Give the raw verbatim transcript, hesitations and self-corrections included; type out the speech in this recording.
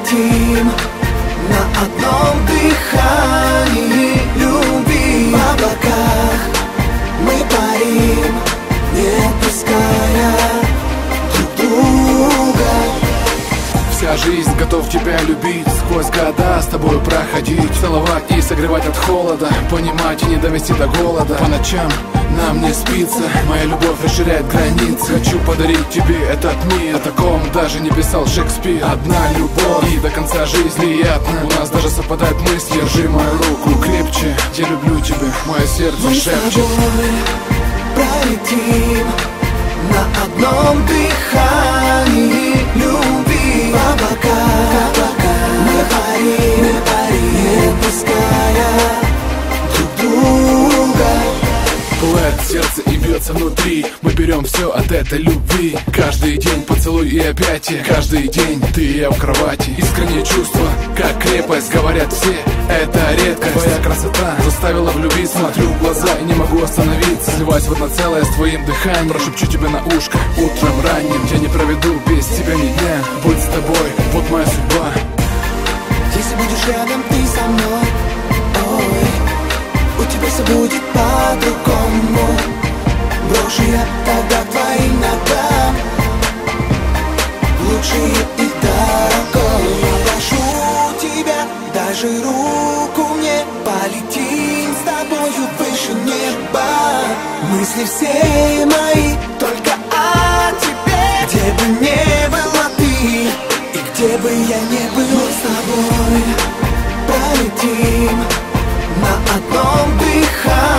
полетим на одном дыхании любви. В облаках мы парим, не отпуская друг друга. Вся жизнь готов тебя любить, сквозь года с тобой проходить, целовать и согревать от холода, понимать и не довести до голода. По ночам нам не спится, моя любовь расширяет границы. Хочу подарить тебе этот мир, о таком даже не писал Шекспир. Одна любовь и до конца жизни приятно, у нас даже совпадают мысли. Держи мою руку крепче, я люблю тебя, мое сердце Мы шепчет. с тобой пролетим на одном дыхании любви. В облаках мы парим, мы парим, не отпуская друг друга. Пылает сердце и бьется внутри, мы берем все от этой любви. Каждый день поцелуй и объятия, каждый день ты и я в кровати. Искренние чувства, как крепость, говорят все, это редкость. Твоя красота заставила влюбиться, смотрю в глаза и не могу остановиться. Сливаюсь в одно целое с твоим дыханием, прошепчу тебе на ушко утром ранним. Я не проведу без тебя ни дня, будь с тобой, вот моя судьба. Если будешь рядом, ты со мной, ой, у тебя все будет по-другому. Брошу я тогда к твоим ногам лучшие и дорогой. Я прошу тебя, даже руку мне, полетим с тобою выше неба. Мысли все мои только о тебе, где бы не была ты и где бы я не был. Мы с тобой пролетим на одном дыхании